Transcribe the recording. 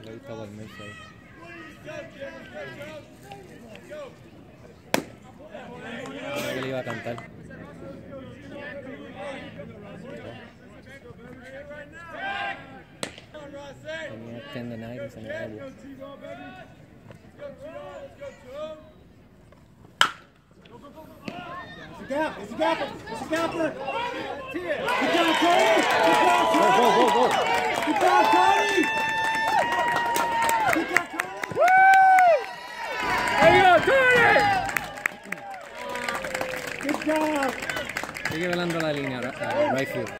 Lo he visto por meses ahí. Creo que le iba a cantar. Tenía extend the night y se me cayó. It's a gap! It's a gapper! It's a gapper! Good job, Tony! Good job, Tony! Go! Good job, Tony! Good job, Tony! Woo! There you go, Tony! Good job! Sigue velando la línea ahora, right field.